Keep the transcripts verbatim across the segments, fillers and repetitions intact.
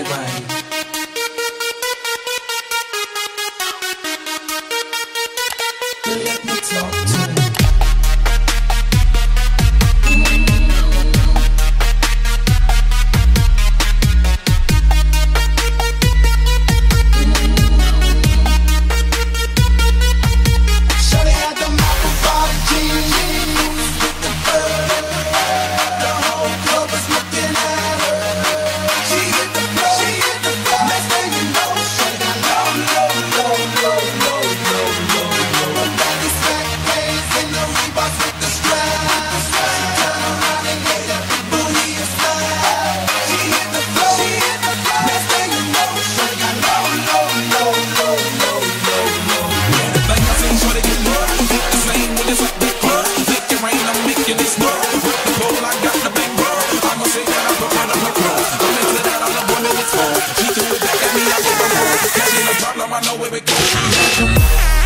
right. But let me talk to you. I know where it goes.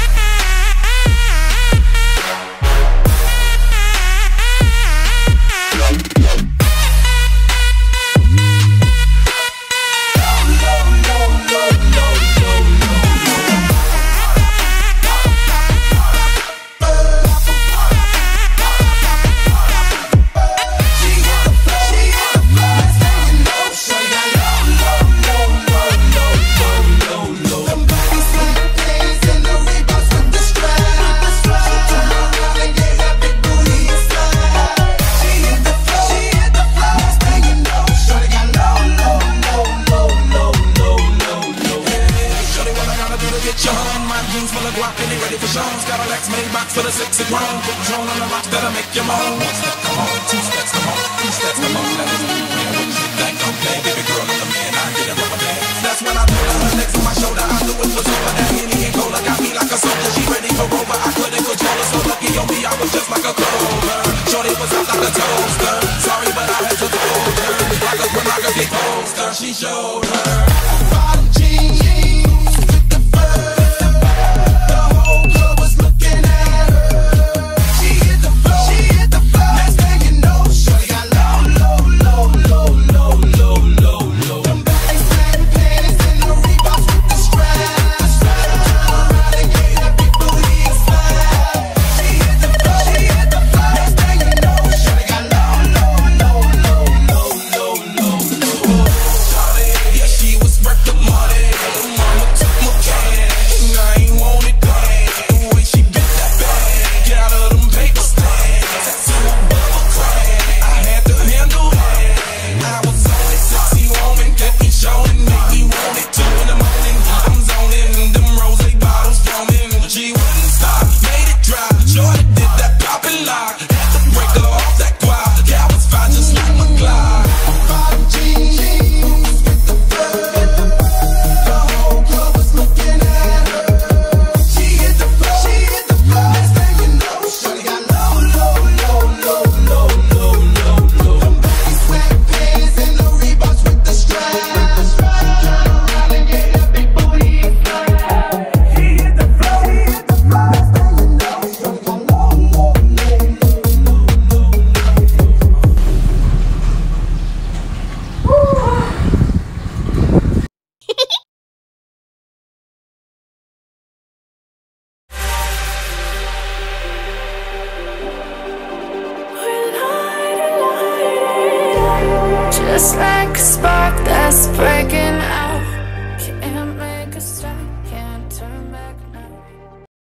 For the sexy grown, put drone on the rocks that'll make you moan. One step, come on, two steps, come on, three steps, come on. That is me, man, what you think? Okay, baby girl, I'm the man, I get a rubber band. That's when I put her legs on my shoulder, I knew it was over. That Henny and Cola got me like a soldier. She ready for Rover, I couldn't control her. So lucky on me, I was just like a clover. Shorty was out like a toaster. Sorry, but I had to fold her. Like a pornography poster, she showed her bottom jeans with the fur. The whole club was looking at her. Just like a spark that